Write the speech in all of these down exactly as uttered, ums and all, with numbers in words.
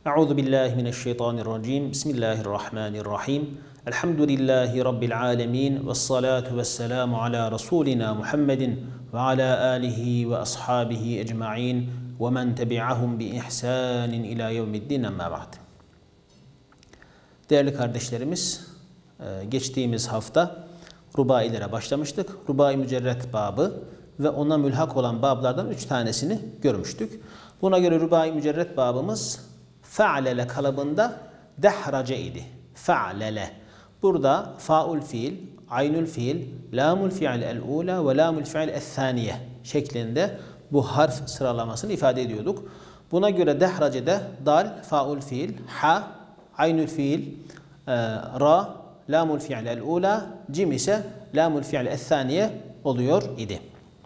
Euzu billahi mineşşeytanirracim. Bismillahirrahmanirrahim. Elhamdülillahi rabbil alamin ve salatu vesselamu ala rasulina Muhammedin ve ala alihi ve ashabihi ecmaîn ve men tebi'ahum bi ihsanin ila yevmiddin, amma ba'd. Değerli kardeşlerimiz, geçtiğimiz hafta rubailere başlamıştık. Rubai mücerret babı ve ona mülhak olan bablardan üç tanesini görmüştük. Buna göre rubai mücerret babımız fe'lele kalıbında dehrace idi. Fe'lele. Burada faul fiil, aynül fiil, lamul fiil el-ula ve lamul fiil el-thaniye şeklinde bu harf sıralamasını ifade ediyorduk. Buna göre dehrace'de dal, faul fiil, ha, aynül fiil, e, ra, lamul fiil el-ula, cim ise lamul fiil el-thaniye oluyor idi.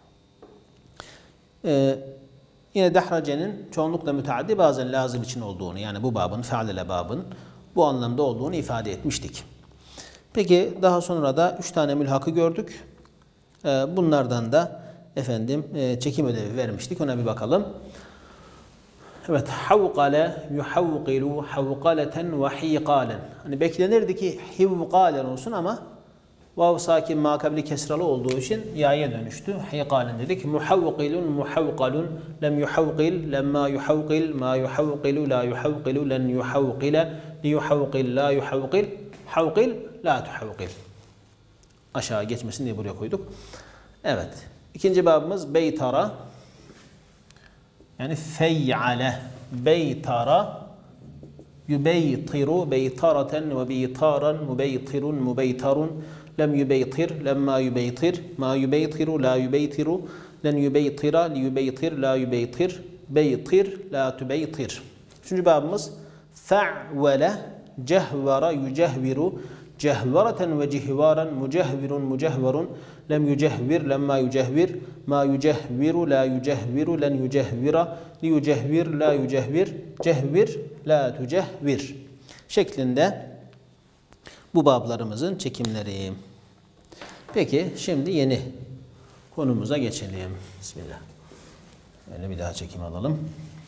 E, Yine dehracenin çoğunlukla müteaddi, bazen lazım için olduğunu, yani bu babın, fe'lele babın bu anlamda olduğunu ifade etmiştik. Peki daha sonra da üç tane mülhakı gördük. Bunlardan da efendim çekim ödevi vermiştik. Ona bir bakalım. Evet, havqale yuhavqilu havqaleten ve hiqalen. Hani beklenirdi ki hivqalen olsun ama vav sakin makabli kesralı olduğu için ya'ya dönüştü. Hiqalen dedik. Muhavqilun muhavqalun lem yuhavqil lemma yuhavqil ma yuhavqilu la yuhavqilu len yuhavqile li yuhavqil la yuhavqil havqil la tuhavqil. Aşağı geçmesin diye buraya koyduk. Evet. İkinci babımız beytara. Yani fey'ale. Beytara yubeytiru beytareten ve beytaran mubeytirun mubeytarun lem yubeytir lemma yubeytir ma yubeytiru la yubeytiru len yubeytira li yubeytir la yubeytir beytir la tubeytir. Üçüncü babımız fe'vele cehvara yücehviru cehvareten ve cihvaran mucehvirun mucehverun lem yücehvir lemma yücehvir ma yücehviru la yücehviru len yücehvira li yücehvir la yücehvir cehvir la tücehvir şeklinde bu bablarımızın çekimleri. Peki şimdi yeni konumuza geçelim. Bismillah. Böyle bir daha çekim alalım.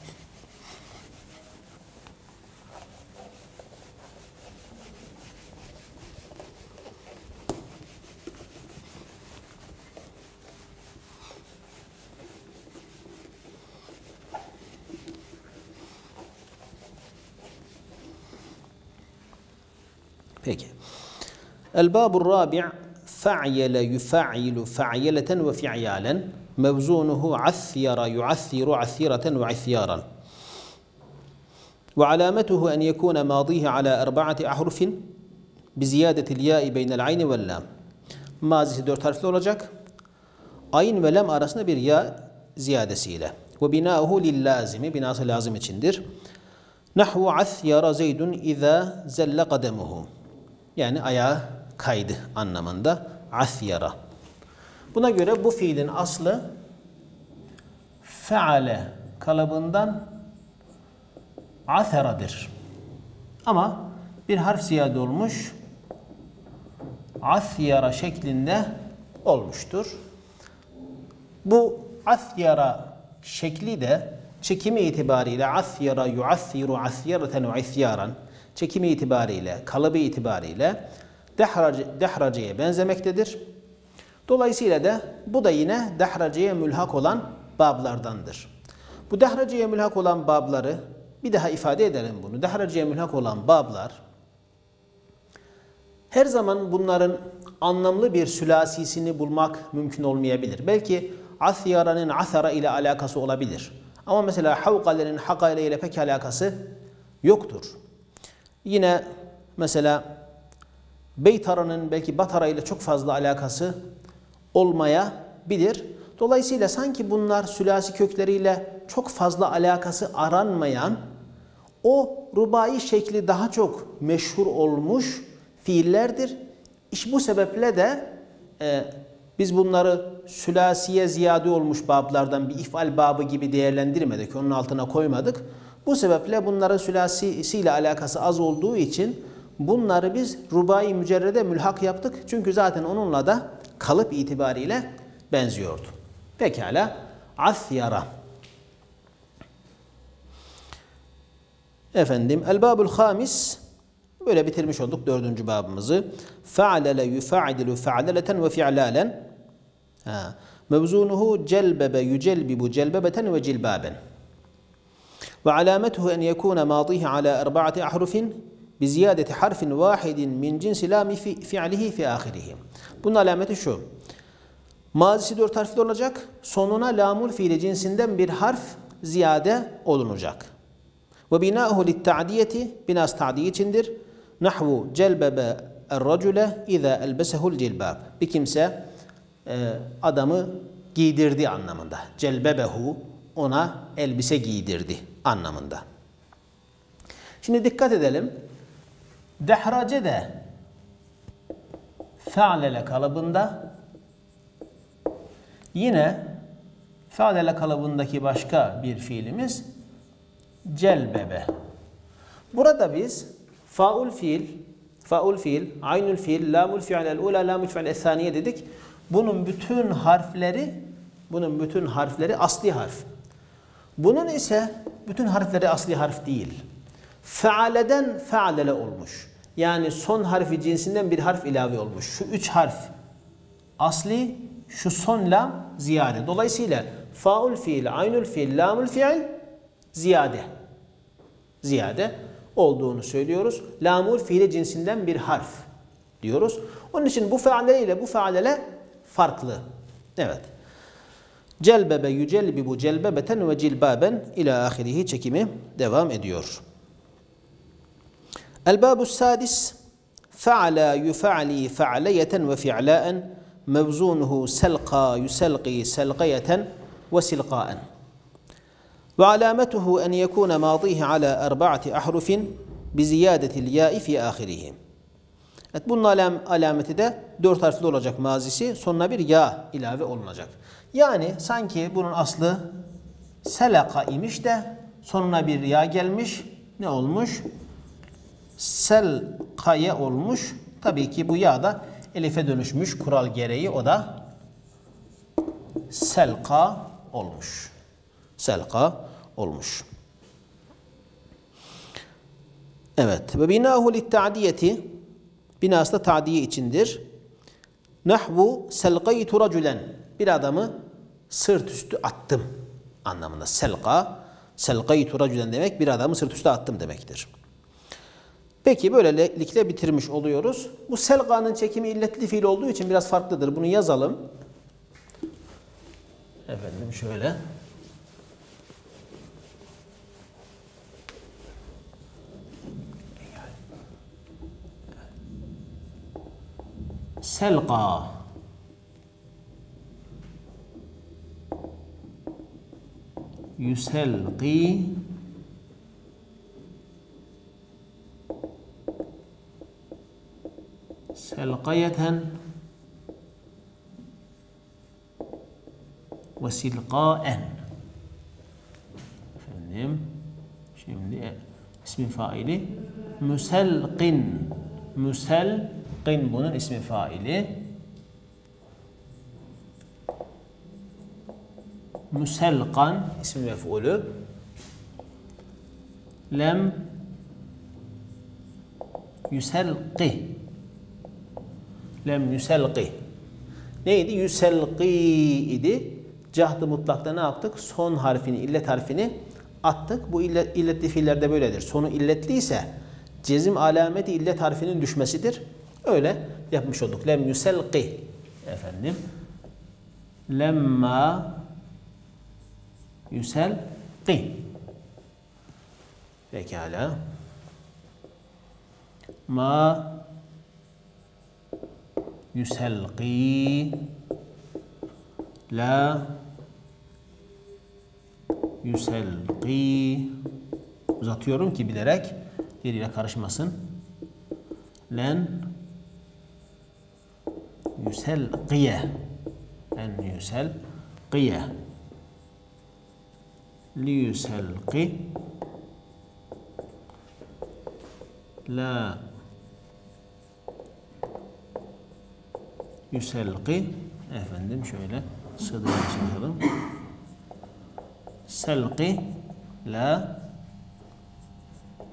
Peki. El-Babur Rabi' fa'yele yufa'yilu fa'yeleten ve fi'yalen mevzunuhu asyara yu'assiru asireten ve asyaran ve alametuhu en yekune madihi ala erba'ati ahrufin biziyadetil ya'i beynel ayni vel lam. Mazisi dört harfli olacak. Ayn ve lam arasında bir ya ziyadesiyle. Ve bina'uhu lil lazimi, binası lazım içindir. Nahvu asyara zeydun iza zelle kademuhu. Yani ayağı kaydı anlamında asyara. Buna göre bu fiilin aslı feale kalıbından atheradır. Ama bir harf ziyade olmuş, asyara şeklinde olmuştur. Bu asyara şekli de çekimi itibariyle asyara yuassiru asyareten ve isyaran, çekimi itibariyle, kalıbı itibariyle dehrace, dehraceye benzemektedir. Dolayısıyla da bu da yine dehraceye mülhak olan bablardandır. Bu dehraceye mülhak olan babları bir daha ifade edelim bunu. Dehraceye mülhak olan bablar her zaman bunların anlamlı bir sülasisini bulmak mümkün olmayabilir. Belki asyara'nın asara ile alakası olabilir. Ama mesela havqale'nin hakale ile pek alakası yoktur. Yine mesela beytara'nın belki batara ile çok fazla alakası olmayabilir. Dolayısıyla sanki bunlar sülasi kökleriyle çok fazla alakası aranmayan, o rubai şekli daha çok meşhur olmuş fiillerdir. İşte bu sebeple de e, biz bunları sülasiye ziyade olmuş bablardan bir ifal babı gibi değerlendirmedik, onun altına koymadık. Bu sebeple bunların sülasisiyle alakası az olduğu için bunları biz rubai mücerrede mülhak yaptık. Çünkü zaten onunla da kalıp itibariyle benziyordu. Pekala. Asyara. Efendim, el-babul hamis, böyle bitirmiş olduk dördüncü babımızı. Fe'alele yufa'dilu fe'aleleten ve fi'lalen. Mevzunuhu celbebe yücelbibu celbebeten ve cilbaben. Ve alametuhu en yekune madihi ala erba'ati ahrufin bi ziyadeti harfin vahidin min cinsi lami fi'lihi fi ahirihi. Bunun alameti şu. Mazisi dört harfli olacak. Sonuna lamul fiili cinsinden bir harf ziyade olunacak. Ve binâhu litta'diyeti, binası ta'diye içindir. Nahvu celbebe er-racule izâ elbesehul cilbab. Bir kimse e, adamı giydirdi anlamında. Celbebehu, ona elbise giydirdi anlamında. Şimdi dikkat edelim. Dehrace de fe'lele kalıbında, yine fe'lele kalıbındaki başka bir fiilimiz celbebe. Burada biz faul fiil, faul fiil, aynul fiil, lamul fi'lel ula, lamul fi'lel thaniye dedik. Bunun bütün harfleri, bunun bütün harfleri asli harf. Bunun ise bütün harfleri asli harf değil. Fe'aleden fe'alele olmuş. Yani son harfi cinsinden bir harf ilave olmuş. Şu üç harf asli, şu son lam ziyade. Dolayısıyla faul fiil, aynul fiil, lamul fiil ziyade. Ziyade olduğunu söylüyoruz. Lamul fiili cinsinden bir harf diyoruz. Onun için bu fe'alele ile bu fe'alele farklı. Evet. Celbebe yücelbibu celbebeten ve cilbaben ila ahirihi çekimi devam ediyor. El-babus sadis fe'ala yufa'li fe'aleyeten ve fi'laen mevzunuhu selqa yuselqi selqiyeten ve silqaen. Ve alametuhu en yekune madihi ala erba'ati ahrufin bi ziyadetil ya'i fi ahirihi. Evet, bunun alam, alameti de dört harfli olacak mazisi. Sonuna bir ya ilave olunacak. Yani sanki bunun aslı selaka imiş de sonuna bir ya gelmiş. Ne olmuş? Selkaye olmuş. Tabii ki bu ya da elife dönüşmüş kural gereği, o da selka olmuş. Selka olmuş. Evet. Ve binahu litta'diyeti, binası da ta'diye içindir. Nahvu selqaytu raculen, bir adamı sırt üstü attım anlamında. Selqa, selqaytu raculen demek bir adamı sırt üstü attım demektir. Peki böylelikle bitirmiş oluyoruz. Bu selqanın çekimi illetli fiil olduğu için biraz farklıdır. Bunu yazalım. Efendim şöyle. Selqa. Yuselqi. Selqayeten. Ve silqaen. Efendim. Şimdi ismin faili. Müselqin. Müselqin bunun ismi faili. Müselqan ismi mef'ulü. Lem yuselqi. Lem yuselqi. Neydi? Yuselqi idi. Cahd-ı mutlakta ne yaptık? Son harfini, illet harfini attık. Bu illet, illetli fiillerde böyledir. Sonu illetliyse cezim alameti illet harfinin düşmesidir. Öyle yapmış olduk. Lem yuselqi. Efendim. Lemma yuselqi. Pekala. Ma yuselqi. La yuselqi. Uzatıyorum ki bilerek diğeriyle karışmasın. Len yuselqiye. Len yuselqiye. Li yuselqi. La yuselqi. Efendim şöyle sığdırmaya çalışalım. Selqi. La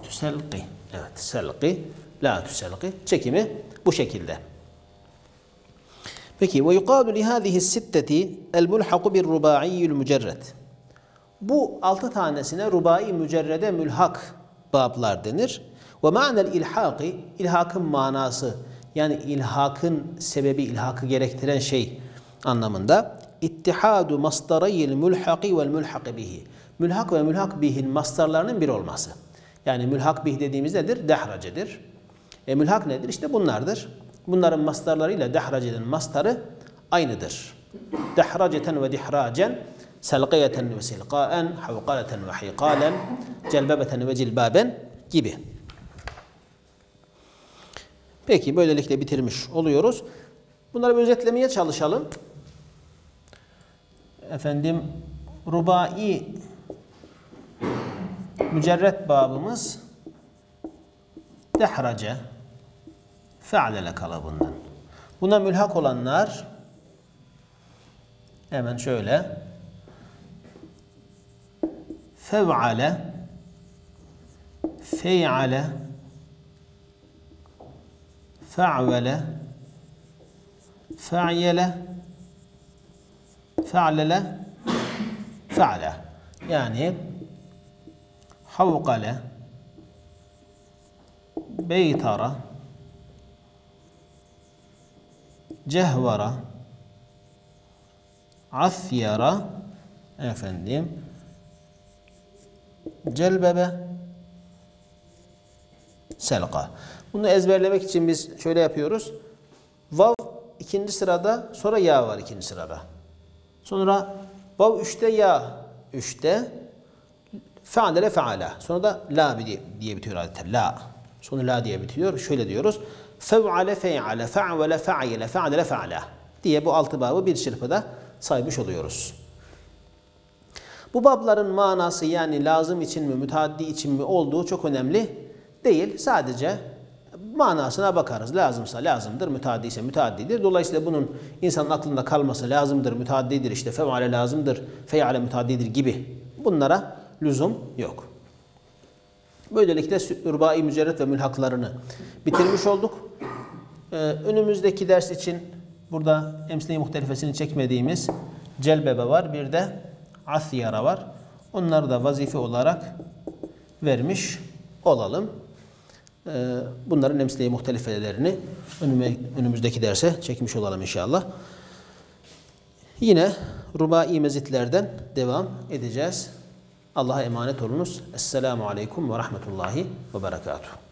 tüselqi. Evet, selqi, la tüselqi. Çekimi bu şekilde. Peki ve yuqalu li hâzihi sitteti el mulhaku bir rubâ'iyyül mücerred. Bu altı tanesine rubai mücerrede mülhak bablar denir. Ve ma'nel ilhaki, ilhakın manası, yani ilhakın sebebi, ilhakı gerektiren şey anlamında ittihadu masdarayil mülhaki vel mülhaki bihi. Mülhak ve mülhak bihin mastarlarının bir olması. Yani mülhak bih dediğimiz nedir? Dehracedir. E mülhak nedir? İşte bunlardır. Bunların mastarlarıyla dehracenin mastarı aynıdır. Dehraceten ve dihracen, selqiyeten ve silqaen, havqaleten ve hiqalen, celbebeten ve cilbaben gibi. Peki böylelikle bitirmiş oluyoruz. Bunları bir özetlemeye çalışalım. Efendim, rubai mücerret babımız dehrace, fe'lele kalıbından. Buna mülhak olanlar hemen şöyle fev'ale, fey'ale, fe'vele, fe'yele, fe'lele, fe'le. Yani havkale, beytara, cehvara, afyara, efendim, celbebe, selqa. Bunu ezberlemek için biz şöyle yapıyoruz. Vav ikinci sırada, sonra ya var ikinci sırada. Sonra vav üçte, ya üçte, fe'lele fe'ala. Sonra da la diye, diye bitiyor adeta. La. Sonra la diye bitiyor. Şöyle diyoruz. Fev'ale fey'ale, fe'vele fe'yele, fe'lele fe'ala diye bu altı babı bir çırpıda saymış oluyoruz. Bu babların manası, yani lazım için mi, müteaddi için mi olduğu çok önemli değil. Sadece manasına bakarız. Lazımsa lazımdır, müteaddi ise müteaddidir. Dolayısıyla bunun insanın aklında kalması lazımdır, müteaddidir, işte fev'ale lazımdır, fey'ale müteaddidir gibi bunlara lüzum yok. Böylelikle rubai mücerret ve mülhaklarını bitirmiş olduk. Ee, önümüzdeki ders için burada emsile-i muhtelifesini çekmediğimiz celbebe var. Bir de asyara var. Onları da vazife olarak vermiş olalım. Ee, bunların emsile-i muhtelifelerini önümüzdeki derse çekmiş olalım inşallah. Yine rubai mezitlerden devam edeceğiz. Allah'a emanet olunuz. Esselamu Aleyküm ve Rahmetullahi ve Berekatuhu.